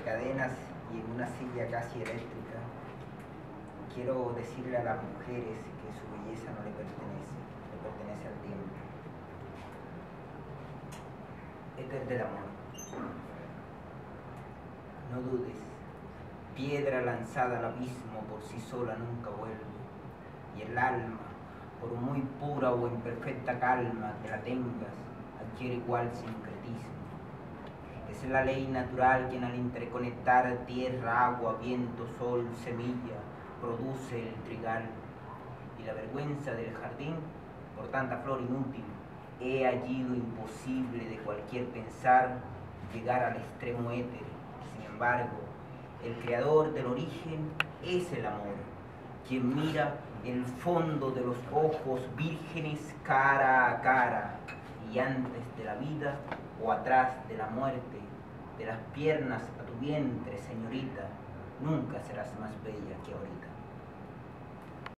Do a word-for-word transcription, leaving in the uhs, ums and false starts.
cadenas y en una silla casi eléctrica, quiero decirle a las mujeres que su belleza no le pertenece, le pertenece al tiempo. Este es del amor. No dudes, piedra lanzada al abismo por sí sola nunca vuelve, y el alma, por muy pura o imperfecta calma que la tengas, adquiere igual sincretismo. Es la ley natural quien al interconectar tierra, agua, viento, sol, semilla, produce el trigal. Y la vergüenza del jardín, por tanta flor inútil, he allí lo imposible de cualquier pensar llegar al extremo éter. Sin embargo, el creador del origen es el amor, quien mira el fondo de los ojos vírgenes cara a cara, y antes de la vida o atrás de la muerte, de las piernas a tu vientre, señorita, nunca serás más bella que ahorita.